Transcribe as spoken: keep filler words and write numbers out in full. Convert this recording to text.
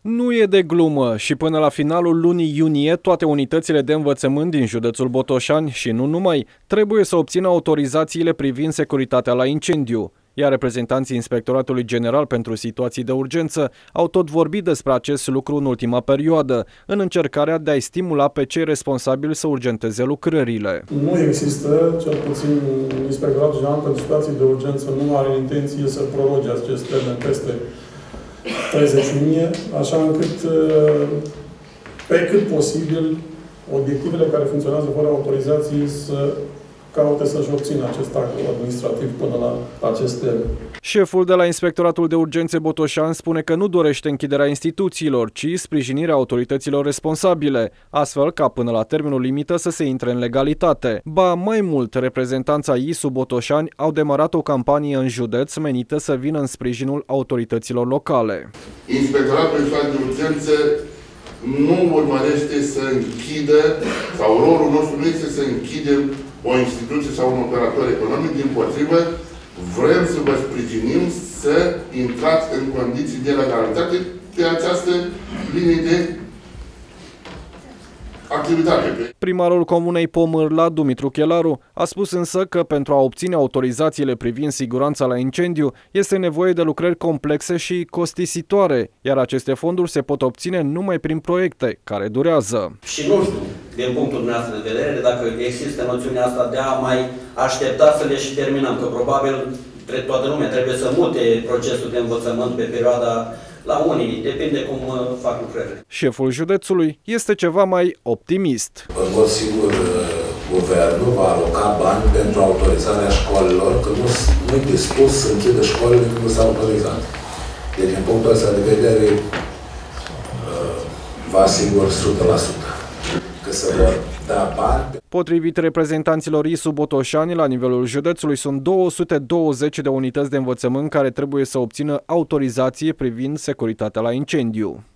Nu e de glumă și până la finalul lunii iunie toate unitățile de învățământ din județul Botoșani și nu numai trebuie să obțină autorizațiile privind securitatea la incendiu. Iar reprezentanții Inspectoratului General pentru Situații de Urgență au tot vorbit despre acest lucru în ultima perioadă, în încercarea de a-i stimula pe cei responsabili să urgenteze lucrările. Nu există, cel puțin Inspectoratul General pentru Situații de Urgență nu are intenție să proroge acest termen peste treizeci iunie, așa încât, pe cât posibil, obiectivele care funcționează fără autorizație să caute să-și obțină acest act administrativ până la acest termen. Șeful de la Inspectoratul de Urgențe Botoșani spune că nu dorește închiderea instituțiilor, ci sprijinirea autorităților responsabile, astfel ca până la termenul limită să se intre în legalitate. Ba mai mult, reprezentanța I S U Botoșani au demarat o campanie în județ menită să vină în sprijinul autorităților locale. Inspectoratul de Urgențe nu urmărește să închidă, sau rolul nostru nu este să închidem o instituție sau un operator economic, dimpotrivă, vrem să vă sprijinim să intrați în condiții de legalitate pe această linie de activitate. Primarul comunei Pomârla, Dumitru Chelaru, a spus însă că pentru a obține autorizațiile privind siguranța la incendiu este nevoie de lucrări complexe și costisitoare, iar aceste fonduri se pot obține numai prin proiecte care durează. Și nu știu, din punctul dumneavoastră de vedere, dacă există noțiunea asta de a mai aștepta să le și terminăm, că probabil toată lumea trebuie să mute procesul de învățământ pe perioada la unii, depinde cum fac lucrările. Șeful județului este ceva mai optimist. În mod sigur, guvernul va aloca bani pentru autorizarea școlilor, că nu e dispus să închidă școlile când nu s-au autorizat. Deci, din punctul ăsta de vedere, vă asigur o sută la sută că se vor da bani. Potrivit reprezentanților I S U Botoșani, la nivelul județului sunt două sute douăzeci de unități de învățământ care trebuie să obțină autorizație privind securitatea la incendiu.